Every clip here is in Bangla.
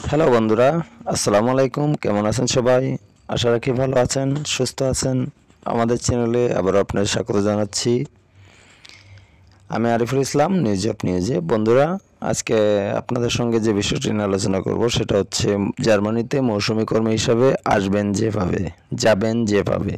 হ্যালো বন্ধুরা, আসসালামু আলাইকুম। কেমন আছেন সবাই? আশা রাখি ভালো আছেন, সুস্থ আছেন। আমাদের চ্যানেলে আবার আপনাদের স্বাগত জানাচ্ছি। আমি আরিফুল ইসলাম, নিউজ অফ নিউজে। বন্ধুরা, আজকে আপনাদের সঙ্গে যে বিষয়টি নিয়ে আলোচনা করব সেটা হচ্ছে জার্মানিতে মৌসুমি কর্মী হিসাবে আসবেন যেভাবে, যাবেন যেভাবে।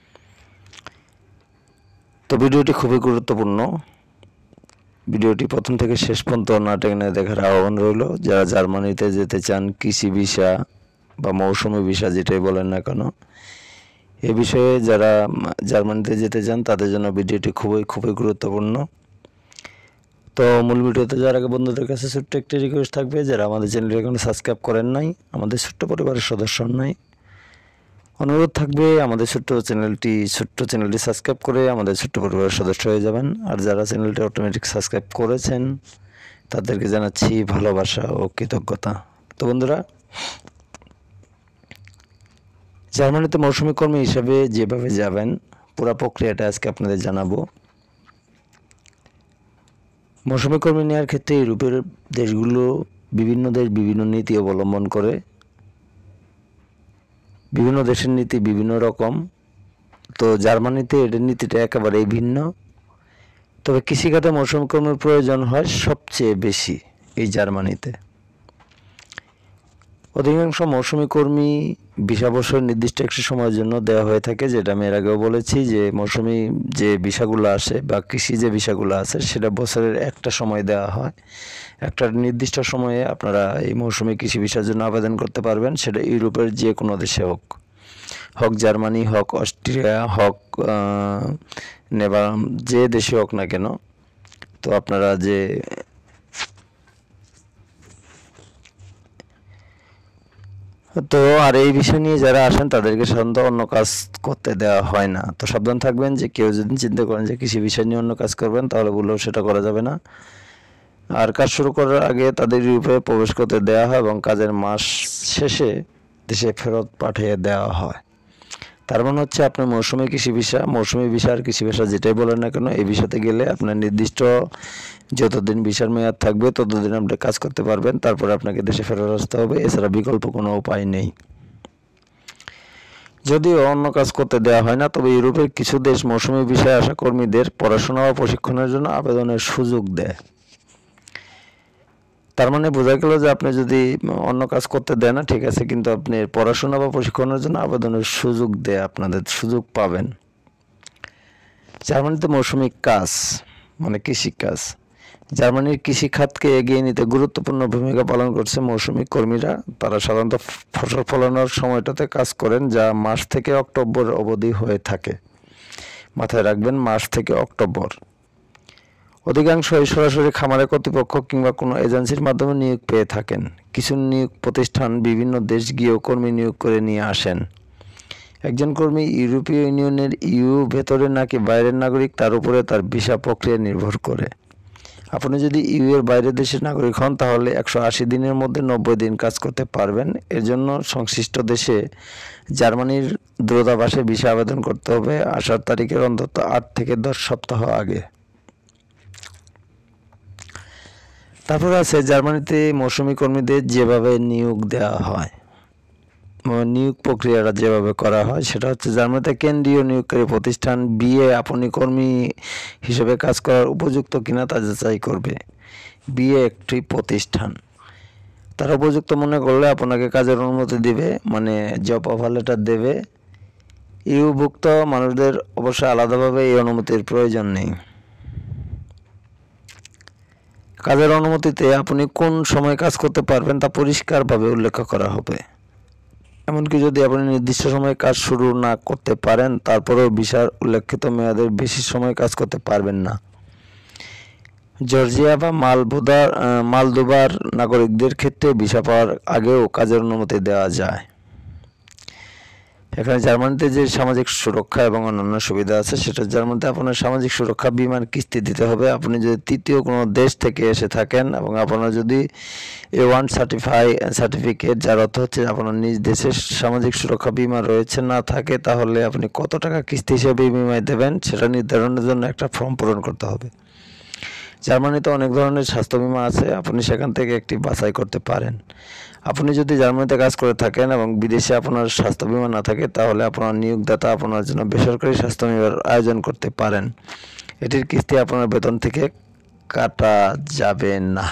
তো ভিডিওটি খুবই গুরুত্বপূর্ণ। ভিডিওটি প্রথম থেকে শেষ পর্যন্ত না টেনে দেখার আহ্বান রইল। যারা জার্মানিতে যেতে চান, কৃষি ভিসা বা মৌসুমি ভিসা যেটাই বলেন না কেন, এ বিষয়ে যারা জার্মানিতে যেতে চান তাদের জন্য ভিডিওটি খুবই গুরুত্বপূর্ণ। তো মূল ভিডিওতে যাওয়ার আগে বন্ধুদের কাছে ছোট্ট একটি রিকোয়েস্ট থাকবে, যারা আমাদের চ্যানেলটি এখনো সাবস্ক্রাইব করেন নাই, আমাদের ছোট্ট পরিবারের সদস্য নাই, অনুরোধ থাকবে আমাদের ছোট্ট চ্যানেলটি সাবস্ক্রাইব করে আমাদের ছোট্ট পরিবারের সদস্য হয়ে যাবেন। আর যারা চ্যানেলটি অটোমেটিক সাবস্ক্রাইব করেছেন তাদেরকে জানাচ্ছি ভালোবাসা ও কৃতজ্ঞতা। তো বন্ধুরা, জার্মানিতে মৌসুমি কর্মী হিসাবে যেভাবে যাবেন পুরো প্রক্রিয়াটা আজকে আপনাদের জানাবো। মৌসুমি কর্মী নেওয়ার ক্ষেত্রে ইউরোপের দেশগুলো বিভিন্ন নীতি অবলম্বন করে। বিভিন্ন দেশের নীতি বিভিন্ন রকম। তো জার্মানিতে এর নীতিটা একেবারেই ভিন্ন। তবে কৃষিখাতে মৌসুমি কর্মীর প্রয়োজন হয় সবচেয়ে বেশি এই জার্মানিতে। অধিকাংশ মৌসুমি কর্মী 20 বছর নির্দিষ্ট একটি সময়ের জন্য দেওয়া হয়ে থাকে, যেটা আমি এর আগেও বলেছি যে মৌসুমি যে ভিসাগুলো আসে বা কৃষি যে ভিসাগুলো আছে সেটা বছরের একটা সময় দেওয়া হয়। একটা নির্দিষ্ট সময়ে আপনারা এই মৌসুমি কৃষি ভিসার জন্য আবেদন করতে পারবেন, সেটা ইউরোপের যে কোনো দেশে হোক জার্মানি, হোক অস্ট্রিয়া, হোক যে দেশে হোক না কেন। তো আপনারা আর এই বিষয় নিয়ে যারা আসেন তাদেরকে সাধারণত অন্য কাজ করতে দেওয়া হয় না। তো সাবধান থাকবেন যে কেউ যদি চিন্তা করেন যে কৃষি বিষয় নিয়ে অন্য কাজ করবেন, তাহলে বললেও সেটা করা যাবে না। আর কাজ শুরু করার আগে তাদের ইউরোপে প্রবেশ করতে দেওয়া হয় এবং কাজের মাস শেষে দেশে ফেরত পাঠিয়ে দেওয়া হয়। তার মানে হচ্ছে আপনার মৌসুমি ভিসা আর কৃষি ভিসা যেটাই বলেন না কেন, এই ভিসাতে গেলে আপনার নির্দিষ্ট যতদিন ভিসার মেয়াদ থাকবে ততদিন আপনি কাজ করতে পারবেন, তারপরে আপনাকে দেশে ফেরত আসতে হবে। এছাড়া বিকল্প কোনো উপায় নেই। যদিও অন্য কাজ করতে দেওয়া হয় না, তবে ইউরোপের কিছু দেশ মৌসুমি ভিসায় আসা কর্মীদের পড়াশোনা বা প্রশিক্ষণের জন্য আবেদনের সুযোগ দেয়। তার মানে বোঝা গেল যে আপনি যদি অন্য কাজ করতে দেয় না, ঠিক আছে, কিন্তু আপনি পড়াশোনা বা প্রশিক্ষণের জন্য আবেদনের সুযোগ দেয়, আপনাদের সুযোগ পাবেন। জার্মানিতে মৌসুমি কাজ মানে কৃষিকাজ। জার্মানির কৃষিখাতকে এগিয়ে নিতে গুরুত্বপূর্ণ ভূমিকা পালন করছে মৌসুমি কর্মীরা। তারা সাধারণত ফসল ফলানোর সময়টাতে কাজ করেন, যা মার্চ থেকে অক্টোবর অবধি হয়ে থাকে। মাথায় রাখবেন, মার্চ থেকে অক্টোবর। অধিকাংশই সরাসরি খামারের কর্তৃপক্ষ কিংবা কোনো এজেন্সির মাধ্যমে নিয়োগ পেয়ে থাকেন। কিছু নিয়োগ প্রতিষ্ঠান বিভিন্ন দেশ গিয়েও কর্মী নিয়োগ করে নিয়ে আসেন। একজন কর্মী ইউরোপীয় ইউনিয়নের ভেতরে নাকি বাইরের নাগরিক, তার উপরে তার ভিসা প্রক্রিয়া নির্ভর করে। আপনি যদি এর বাইরের দেশের নাগরিক হন, তাহলে 180 দিনের মধ্যে 90 দিন কাজ করতে পারবেন। এর জন্য সংশ্লিষ্ট দেশে জার্মানির দূতাবাসে ভিসা আবেদন করতে হবে আসার তারিখের অন্তত 8 থেকে 10 সপ্তাহ আগে। তারপর আছে জার্মানিতে মৌসুমি কর্মীদের যেভাবে নিয়োগ দেওয়া হয়, নিয়োগ প্রক্রিয়াটা যেভাবে করা হয় সেটা হচ্ছে জার্মানিতে কেন্দ্রীয় নিয়োগকারী প্রতিষ্ঠান আপনি কর্মী হিসেবে কাজ করার উপযুক্ত কিনা তা যাচাই করবে। একটি প্রতিষ্ঠান তারা উপযুক্ত মনে করলে আপনাকে কাজের অনুমতি দেবে, মানে জব অফার লেটার দেবে। ভুক্ত মানুষদের অবশ্য আলাদাভাবে এই অনুমতির প্রয়োজন নেই। কাজের অনুমতিতে আপনি কোন সময় কাজ করতে পারবেন তা পরিষ্কারভাবে উল্লেখ করা হবে। এমনকি যদি আপনি নির্দিষ্ট সময়ে কাজ শুরু না করতে পারেন, তারপরেও ভিসার উল্লেখিত মেয়াদের বেশি সময় কাজ করতে পারবেন না। জর্জিয়া বা মালদোভার নাগরিকদের ক্ষেত্রে ভিসা পাওয়ার আগেও কাজের অনুমতি দেওয়া যায়। এখানে জার্মানিতে যে সামাজিক সুরক্ষা এবং অন্যান্য সুবিধা আছে, সেটা জার্মানিতে আপনার সামাজিক সুরক্ষা বিমার কিস্তি দিতে হবে। আপনি যদি তৃতীয় কোনো দেশ থেকে এসে থাকেন এবং আপনার যদি A1 সার্টিফিকেট, যার অর্থ হচ্ছে আপনার নিজ দেশের সামাজিক সুরক্ষা বিমা রয়েছে, না থাকে, তাহলে আপনি কত টাকা কিস্তি হিসেবে বিমায় দেবেন সেটা নির্ধারণের জন্য একটা ফর্ম পূরণ করতে হবে। জার্মানিতে অনেক ধরনের স্বাস্থ্য বিমা আছে, আপনি সেখান থেকে একটি বাছাই করতে পারেন। আপনি যদি জার্মানিতে কাজ করে থাকেন এবং বিদেশে আপনার স্বাস্থ্য বিমা না থাকে, তাহলে আপনার নিয়োগদাতা আপনার জন্য বেসরকারি স্বাস্থ্য বিমার আয়োজন করতে পারেন। এটির কিস্তি আপনার বেতন থেকে কাটা যাবে না।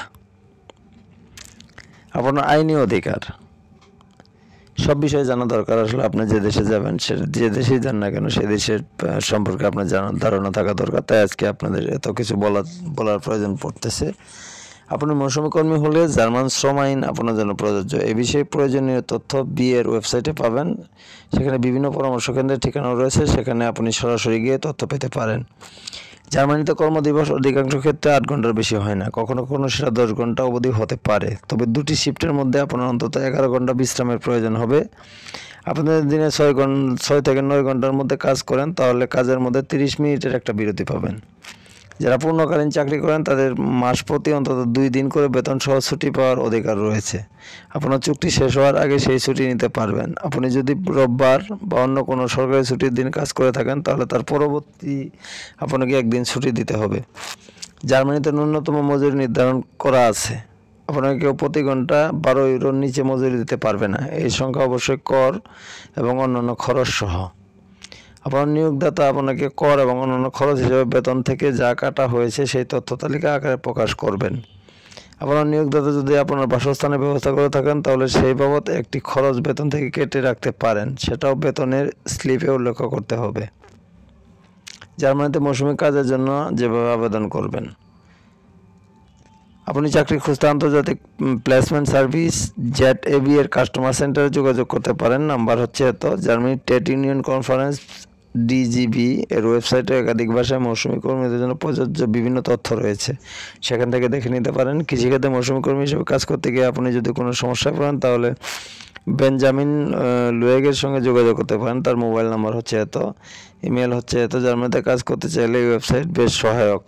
আপনার আইনি অধিকার সব বিষয়ে জানা দরকার। আসলে আপনি যে দেশে যাবেন, সে যে দেশেই যান না কেন, সেই দেশের সম্পর্কে আপনার ধারণা থাকা দরকার। তাই আজকে আপনাদের এত কিছু বলার প্রয়োজন পড়তেছে। আপনি মৌসুমী কর্মী হলে জার্মান শ্রম আইন আপনার জন্য প্রযোজ্য। এই বিষয়ে প্রয়োজনীয় তথ্য বিএর ওয়েবসাইটে পাবেন। সেখানে বিভিন্ন পরামর্শ কেন্দ্রের ঠিকানাও রয়েছে, সেখানে আপনি সরাসরি গিয়ে তথ্য পেতে পারেন। জার্মানিতে কর্মদিবস অধিকাংশ ক্ষেত্রে 8 ঘন্টার বেশি হয় না, কখনো কখনো সেটা 10 ঘন্টা অবধি হতে পারে। তবে 2টি শিফটের মধ্যে আপনার অন্তত 11 ঘন্টা বিশ্রামের প্রয়োজন হবে। আপনাদের দিনে 6 থেকে 9 ঘন্টার মধ্যে কাজ করেন, তাহলে কাজের মধ্যে 30 মিনিটের একটা বিরতি পাবেন। যারা পূর্ণকালীন চাকরি করেন তাদের মাস প্রতি অন্তত 2 দিন করে বেতন সহ ছুটি পাওয়ার অধিকার রয়েছে। আপনার চুক্তি শেষ হওয়ার আগে সেই ছুটি নিতে পারবেন। আপনি যদি রোববার বা অন্য কোনো সরকারি ছুটির দিন কাজ করে থাকেন, তাহলে তার পরবর্তী আপনাকে 1 দিন ছুটি দিতে হবে। জার্মানিতে ন্যূনতম মজুরি নির্ধারণ করা আছে। আপনাকে কেউ প্রতি ঘন্টা 12 ইউরোর নিচে মজুরি দিতে পারবে না। এই সংখ্যা অবশ্যই কর এবং অন্যান্য খরচ সহ। আপনার নিয়োগদাতা আপনাকে কর এবং অন্যান্য খরচ হিসেবে বেতন থেকে যা কাটা হয়েছে সেই তথ্য তালিকা আকারে প্রকাশ করবেন। আপনার নিয়োগদাতা যদি আপনার বাসস্থানের ব্যবস্থা করে থাকেন, তাহলে সেই বাবদ একটি খরচ বেতন থেকে কেটে রাখতে পারেন, সেটাও বেতনের স্লিপে উল্লেখ করতে হবে। জার্মানিতে মৌসুমী কাজের জন্য যেভাবে আবেদন করবেন, আপনি চাকরি খুঁজতে আন্তর্জাতিক প্লেসমেন্ট সার্ভিস ZAB এর কাস্টমার সেন্টারে যোগাযোগ করতে পারেন। নাম্বার হচ্ছে এত। Germany trade union conference DGB এর ওয়েবসাইটে একাধিক ভাষায় মৌসুমী কর্মীদের জন্য প্রযোজ্য বিভিন্ন তথ্য রয়েছে, সেখান থেকে দেখে নিতে পারেন। কৃষিখাতে মৌসুমী কর্মী হিসেবে কাজ করতে গিয়ে আপনি যদি কোনো সমস্যায় পড়েন, তাহলে বেঞ্জামিন লুয়েগের সঙ্গে যোগাযোগ করতে পারেন। তার মোবাইল নাম্বার হচ্ছে এত, ইমেল হচ্ছে এত। জার্মানিতে কাজ করতে চাইলে এই ওয়েবসাইট বেশ সহায়ক।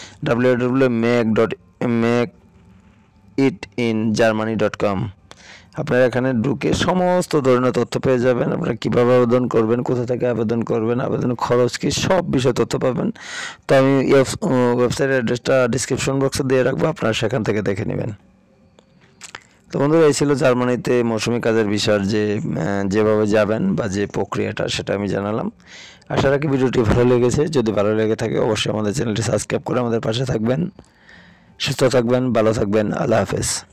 www.makeitingermany.com। আপনারা এখানে ঢুকে সমস্ত ধরনের তথ্য পেয়ে যাবেন। আপনারা কীভাবে আবেদন করবেন, কোথা থেকে আবেদন করবেন, আবেদনের খরচ কী, সব বিষয়ে তথ্য পাবেন। তো আমি ওয়েবসাইটের অ্যাড্রেসটা ডিসক্রিপশন বক্সে দিয়ে রাখবো, আপনারা সেখান থেকে দেখে নেবেন। তো বন্ধুরা, এই ছিল জার্মানিতে মৌসুমী কাজের বিষয় যেভাবে যাবেন বা যে প্রক্রিয়াটা, সেটা আমি জানালাম। আশা রাখি ভিডিওটি ভালো লেগেছে। যদি ভালো লেগে থাকে অবশ্যই আমাদের চ্যানেলটি সাবস্ক্রাইব করে আমাদের পাশে থাকবেন। সুস্থ থাকবেন, ভালো থাকবেন। আল্লাহ হাফেজ।